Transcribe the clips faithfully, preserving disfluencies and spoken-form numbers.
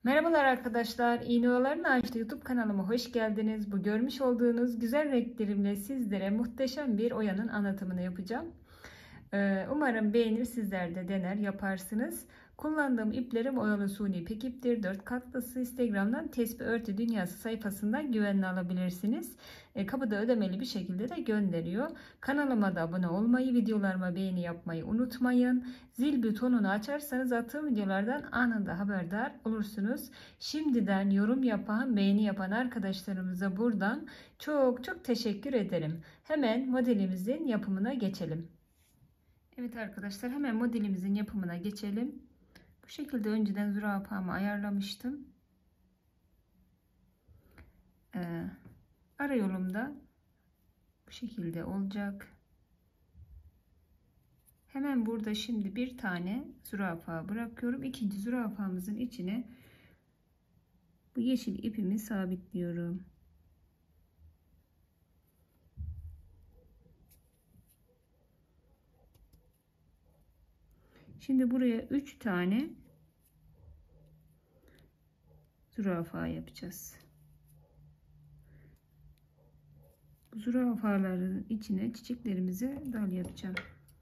Merhabalar arkadaşlar, İğne Oyaların Ağaçta YouTube kanalıma hoş geldiniz. Bu görmüş olduğunuz güzel renklerimle sizlere muhteşem bir oyanın anlatımını yapacağım. Ee, Umarım beğenir, sizler de dener yaparsınız. Kullandığım iplerim Oyalı Suni İpek iptir. dört katlısı. Instagram'dan Tesbih Örtü Dünyası sayfasından güvenle alabilirsiniz. E, kapıda ödemeli bir şekilde de gönderiyor. Kanalıma da abone olmayı, videolarıma beğeni yapmayı unutmayın. Zil butonunu açarsanız attığım videolardan anında haberdar olursunuz. Şimdiden yorum yapan, beğeni yapan arkadaşlarımıza buradan çok çok teşekkür ederim. Hemen modelimizin yapımına geçelim. Evet arkadaşlar, hemen modelimizin yapımına geçelim. Bu şekilde önceden zürafamı ayarlamıştım. Ee, ara yolumda bu şekilde olacak. Hemen burada şimdi bir tane zürafa bırakıyorum. İkinci zürafamızın içine bu yeşil ipimi sabitliyorum. Şimdi buraya üç tane zürafa yapacağız. Bu zürafaların içine çiçeklerimizi dal yapacağım.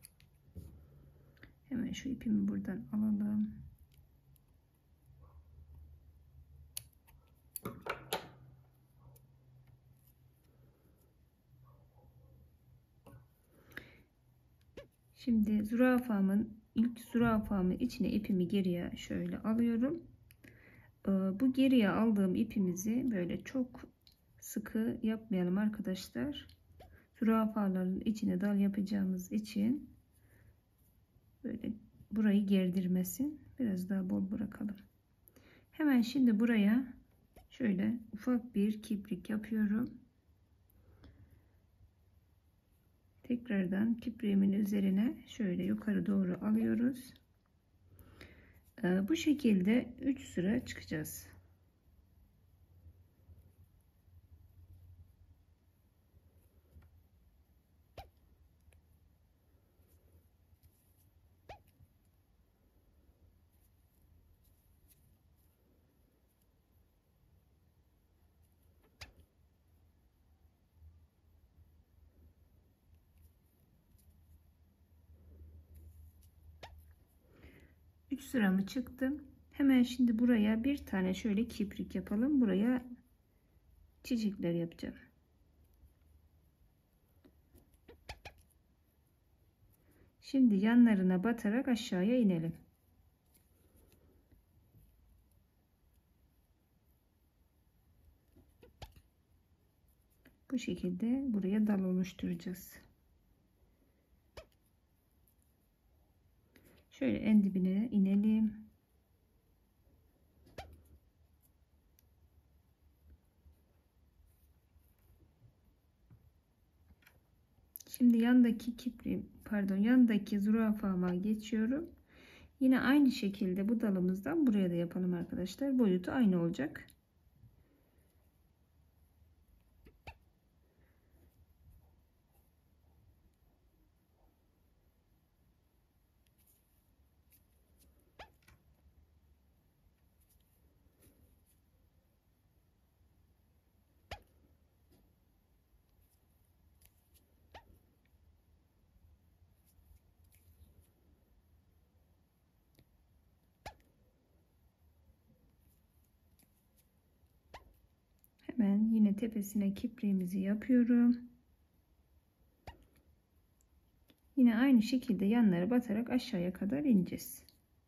Hemen şu ipimi buradan alalım. Şimdi zürafamın ilk zürafamın içine ipimi geriye şöyle alıyorum. Bu geriye aldığım ipimizi böyle çok sıkı yapmayalım arkadaşlar. Zürafaların içine dal yapacağımız için böyle burayı gerdirmesin. Biraz daha bol bırakalım. Hemen şimdi buraya şöyle ufak bir kiprik yapıyorum. Tekrardan kipriğimin üzerine şöyle yukarı doğru alıyoruz. Bu şekilde üç sıra çıkacağız. üç sıramı çıktım. Hemen şimdi buraya bir tane şöyle kiprik yapalım. Buraya çiçekler yapacağım. Şimdi yanlarına batarak aşağıya inelim. Bu şekilde buraya dal oluşturacağız. Şöyle en dibine inelim. Şimdi yandaki kipriğim, pardon, yandaki zürafama geçiyorum. Yine aynı şekilde bu dalımızdan buraya da yapalım arkadaşlar. Boyutu aynı olacak. Hemen yine tepesine kipriğimizi yapıyorum. Yine aynı şekilde yanlara batarak aşağıya kadar ineceğiz.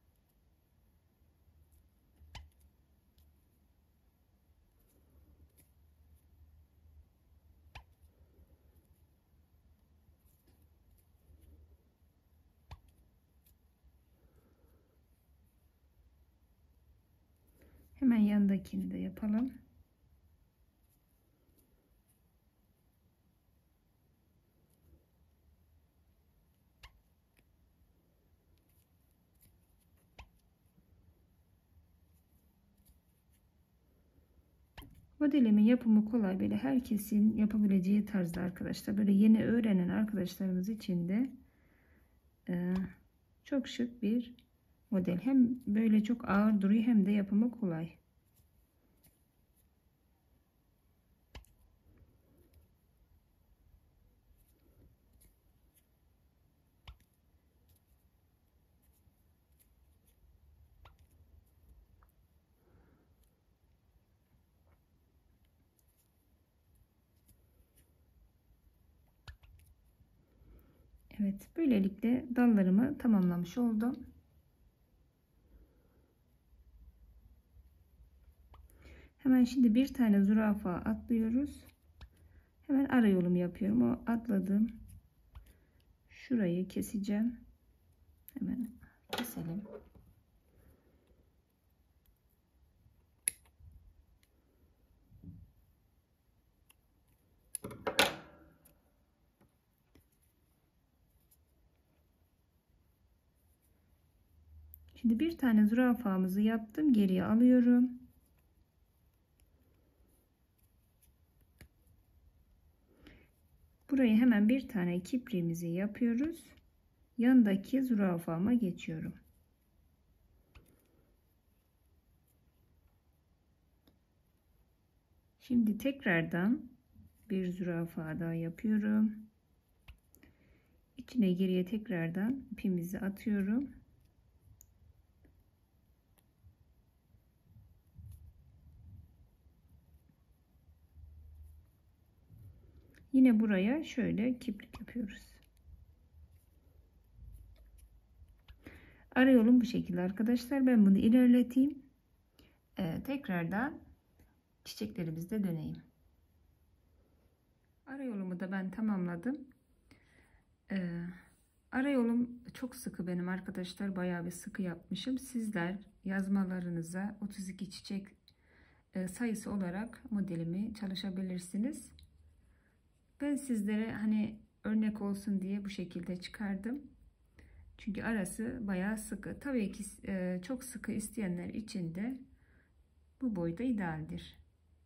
Hemen yandakini de yapalım. Modelimin yapımı kolay, böyle herkesin yapabileceği tarzda arkadaşlar. Böyle yeni öğrenen arkadaşlarımız için de e, çok şık bir model. Hem böyle çok ağır duruyor hem de yapımı kolay. Evet, böylelikle dallarımı tamamlamış oldum. Hemen şimdi bir tane zürafa atlıyoruz. Hemen ara yolumu yapıyorum. O atladım. Şurayı keseceğim. Hemen keselim. Şimdi bir tane zürafamızı yaptım. Geriye alıyorum. Burayı hemen bir tane kipriğimizi yapıyoruz. Yanındaki zürafama geçiyorum. Şimdi tekrardan bir zürafa daha yapıyorum. İçine geriye tekrardan ipimizi atıyorum. Yine buraya şöyle kiprik yapıyoruz. Ara yolum bu şekilde arkadaşlar. Ben bunu ilerleteyim. Ee, tekrardan çiçeklerimizde döneyim. Ara yolumu da ben tamamladım. Ee, ara yolum çok sıkı benim arkadaşlar. Bayağı bir sıkı yapmışım. Sizler yazmalarınıza otuz iki çiçek e, sayısı olarak modelimi çalışabilirsiniz. Ben sizlere hani örnek olsun diye bu şekilde çıkardım. Çünkü arası bayağı sıkı. Tabii ki e, çok sıkı isteyenler için de bu boyda idealdir.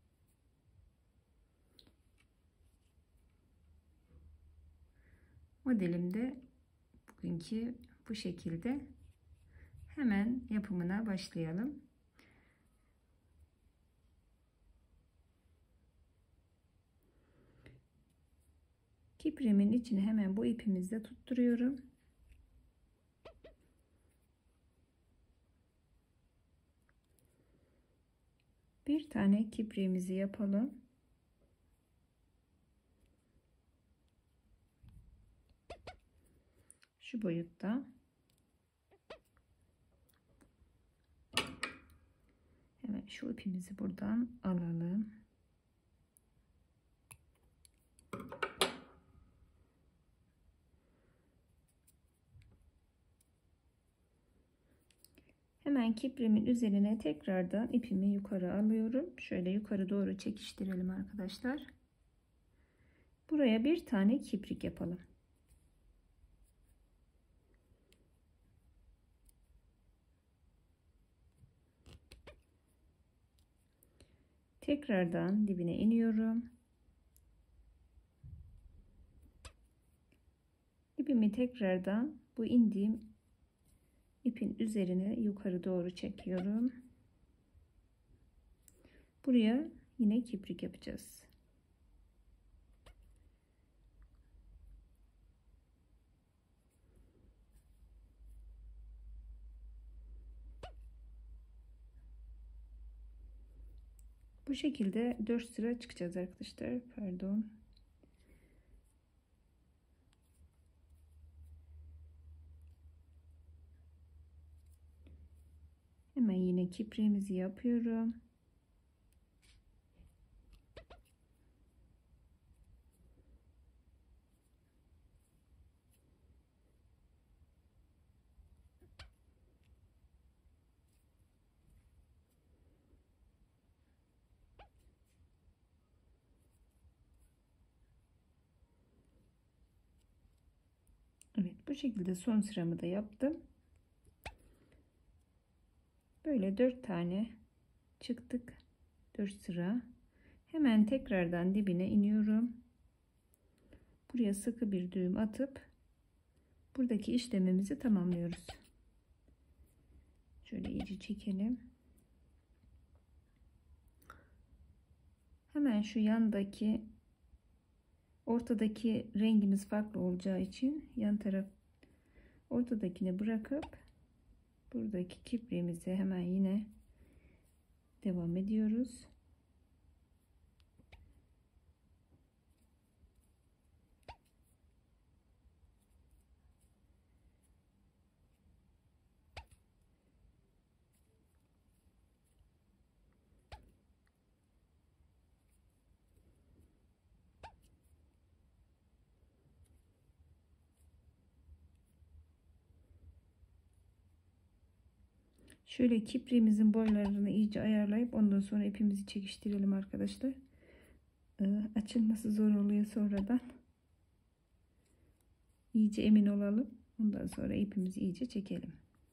Modelim de bugünkü bu şekilde. Hemen yapımına başlayalım. Kiprimin içine hemen bu ipimizle tutturuyorum. Bir tane kipriğimizi yapalım. Şu boyutta. Hemen şu ipimizi buradan alalım. Hemen kiprimin üzerine tekrardan ipimi yukarı alıyorum. Şöyle yukarı doğru çekiştirelim arkadaşlar. Buraya bir tane kiprik yapalım. Tekrardan dibine iniyorum. İpimi tekrardan bu indiğim ipin üzerine yukarı doğru çekiyorum. Buraya yine kiprik yapacağız. Bu şekilde dört sıra çıkacağız arkadaşlar. Pardon. Hemen yine kipriğimizi yapıyorum. Evet, bu şekilde son sıramı da yaptım. Böyle dört tane çıktık. dört sıra. Hemen tekrardan dibine iniyorum. Buraya sıkı bir düğüm atıp buradaki işlemimizi tamamlıyoruz. Şöyle iyice çekelim. Hemen şu yandaki ortadaki rengimiz farklı olacağı için yan taraf ortadakini bırakıp buradaki kipriğimizi hemen yine devam ediyoruz. Şöyle kipriğimizin boylarını iyice ayarlayıp ondan sonra ipimizi çekiştirelim arkadaşlar. Ee, açılması zor oluyor sonradan. İyice emin olalım. Ondan sonra ipimizi iyice çekelim.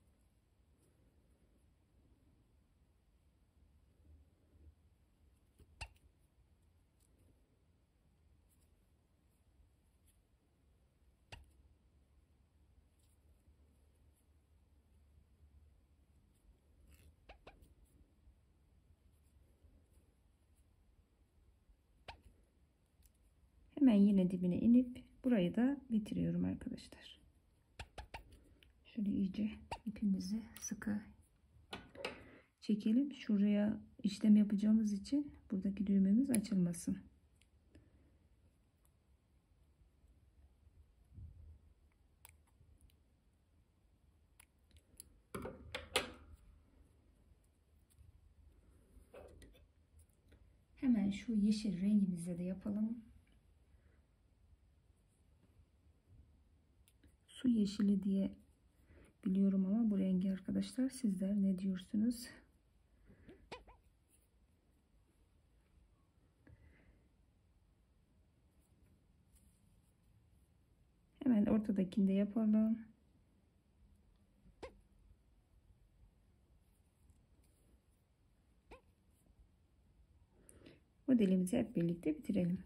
Hemen yine dibine inip burayı da bitiriyorum arkadaşlar. Şöyle iyice ipimizi sıkı çekelim. Şuraya işlem yapacağımız için buradaki düğmemiz açılmasın. Hemen şu yeşil rengimizle de yapalım. Su yeşili diye biliyorum ama bu rengi arkadaşlar, sizler ne diyorsunuz? Hemen ortadakini de yapalım. Modelimizi hep birlikte bitirelim.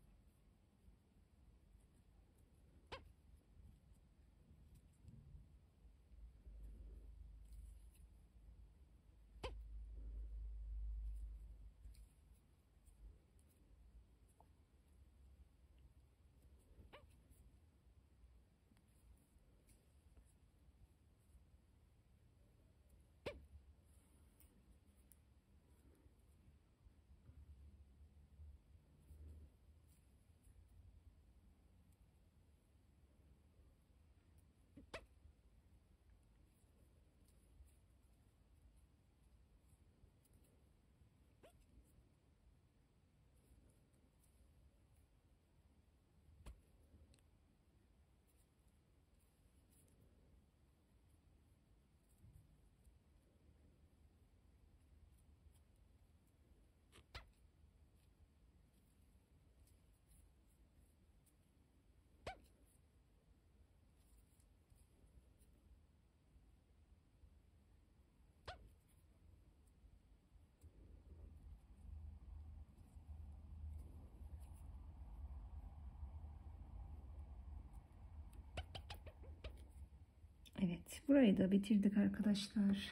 Evet, burayı da bitirdik arkadaşlar.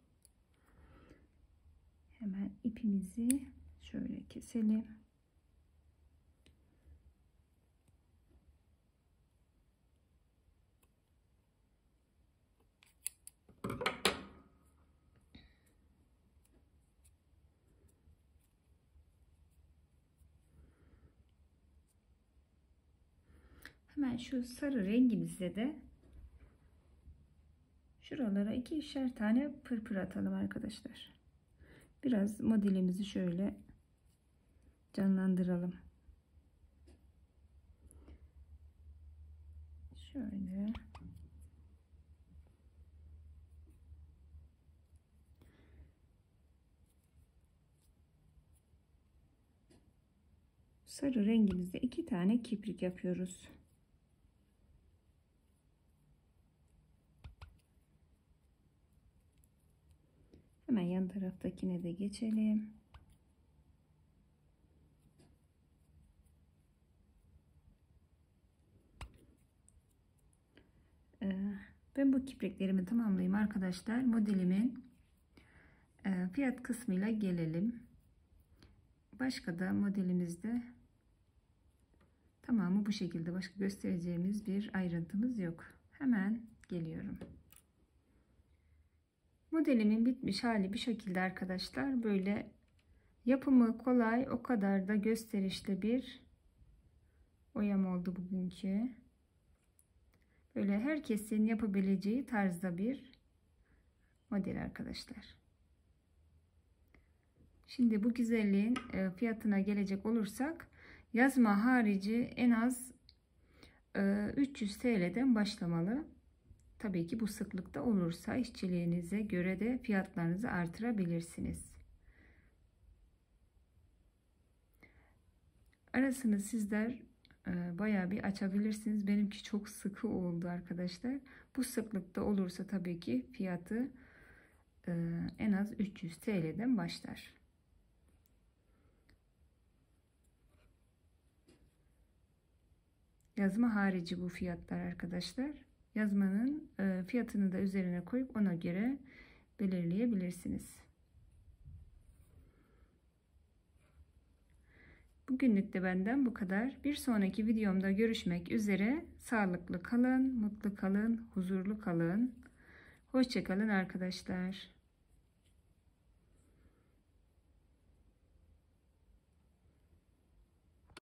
Hemen ipimizi şöyle keselim. Hemen şu sarı rengimizle de şuralara ikişer tane pırpır atalım arkadaşlar. Biraz modelimizi şöyle canlandıralım. Şöyle. Sarı rengimizde iki tane kiprik yapıyoruz. Hemen yan taraftakine de geçelim. Ben bu kipriklerimi tamamlayayım arkadaşlar. Modelimin fiyat kısmıyla gelelim. Başka da modelimizde tamamı bu şekilde. Başka göstereceğimiz bir ayrıntımız yok. Hemen geliyorum. Modelimin bitmiş hali bir şekilde arkadaşlar. Böyle yapımı kolay, o kadar da gösterişli bir oyam oldu bugünkü. Böyle herkesin yapabileceği tarzda bir model arkadaşlar. Şimdi bu güzelliğin fiyatına gelecek olursak, yazma harici en az üç yüz T L'den başlamalı. Tabii ki bu sıklıkta olursa işçiliğinize göre de fiyatlarınızı artırabilirsiniz. Arasını sizler e, bayağı bir açabilirsiniz. Benimki çok sıkı oldu arkadaşlar. Bu sıklıkta olursa tabii ki fiyatı e, en az üç yüz T L'den başlar. Yazma harici bu fiyatlar arkadaşlar. Yazmanın e, fiyatını da üzerine koyup ona göre belirleyebilirsiniz. Bugünlük de benden bu kadar. Bir sonraki videomda görüşmek üzere. Sağlıklı kalın, mutlu kalın, huzurlu kalın. Hoşça kalın arkadaşlar.